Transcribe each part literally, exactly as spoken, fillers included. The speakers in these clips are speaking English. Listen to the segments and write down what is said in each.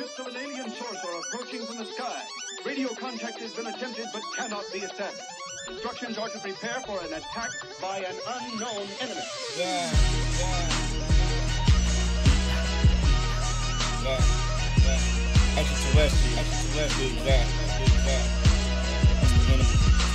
Ships of an alien source are approaching from the sky. Radio contact has been attempted but cannot be established. Instructions are to prepare for an attack by an unknown enemy. Yeah, yeah. Yeah, yeah. Extraterrestrial, extraterrestrial, yeah, yeah. That's the enemy.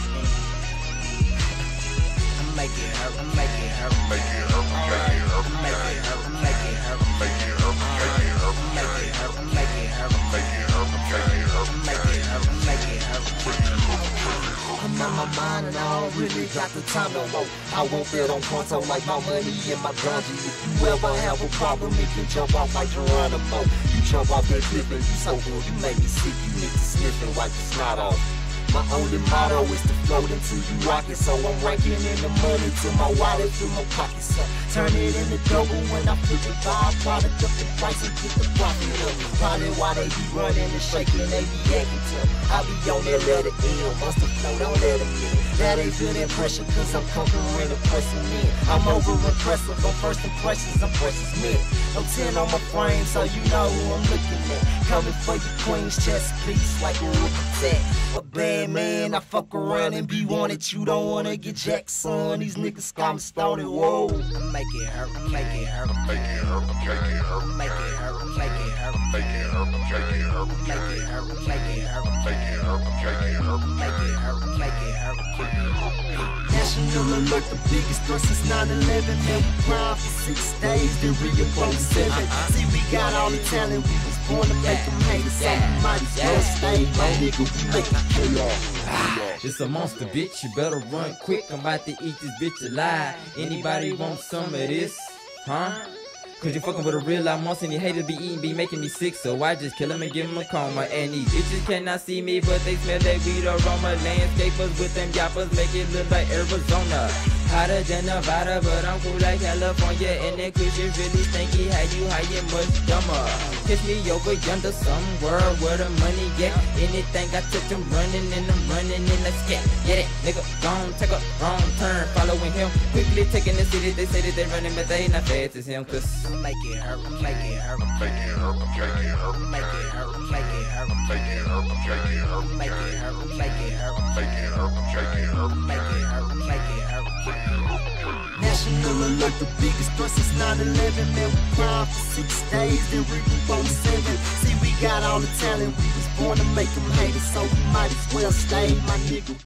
I'm making it hurt, I'm making it hurt, I'm making it hurt, I'm making it hurt, I'm making it hurt, I'm making it hurt, I'm making it hurt, I'm making it hurt, I'm making it hurt, I'm making it hurt, I'm making it hurt, I'm making it hurt, I'm making it hurt, I'm making it hurt. I'm on my mind and I don't really got the time no more. I won't bet on Pronto like my money and my ganja. If you ever have a problem, it can jump off like Geronimo. You jump off that cliff and you so good, you make me sick. You need to sniff and wipe the snot off. My only motto is to float until you rock it. So I'm ranking in the money till my wallet fill my pockets up. Turn it into double when I flip it by a product up the price and get the profit up. Probably why they be running and shaking, they be acting tough. I be on that letter L, must have float on letter M. That ain't good impression cause I'm conquering and pressing in. I'm over impressive on first impressions, I'm precious men. I'm ten on my frame so you know who I'm looking at. Coming for your queen's chest piece like a rookie tag. A bad man, I fuck around and be wanted. You don't wanna get jacked, son. These niggas call me stoned. Whoa. I'm making it hurt, I'm making it hurt, I'm making it hurt, I'm making it hurt, I'm making it hurt, I'm making it hurt, I'm making it hurt, I'm making it hurt, I'm making it hurt, I'm making it hurt, I'm making it hurt, I'm making it hurt, I'm making it hurt, I'm making it hurt, I'm making it hurt. National alert, the biggest threat since nine eleven. Man, we grind for six days, then re-employ seven. See, we got all the talent, we was born to make them hate us. So we might as well stay, my nigga, we make it chaos. It's a monster, bitch, you better run quick. I'm about to eat this bitch alive. Anybody want some of this? Huh? Cause you fucking with a real life monster and you haters be eating, be making me sick. So I just kill him and give him a coma. And these bitches cannot see me, but they smell that weed aroma. Landscapers with them yappers make it look like Arizona. Hotter than Nevada, but I'm cool like California. And that cushion really stinky, how you high and much dumber. Kiss me over yonder somewhere where the money get. Anything I touch I'm running and I'm running in the scat. Get it, nigga, gon' take a wrong turn. Following him, quickly taking the city. They say that they running, but they not fast as him. Cause I'm making it hurt, I'm making it hurt, I'm making it hurt, I'm making it hurt, I'm making it hurt, I'm making it hurt, I'm making it hurt, I'm making it hurt, I'm making it hurt, I'm making it hurt, I'm making it hurt, I'm making it hurt, I'm making it hurt, I'm making it hurt. National alert, the biggest threat since nine eleven. Man, we grind for six days, then re-employ seven. See, we got all the talent, we was born to make them hate us. So we might as well stay, my nigga.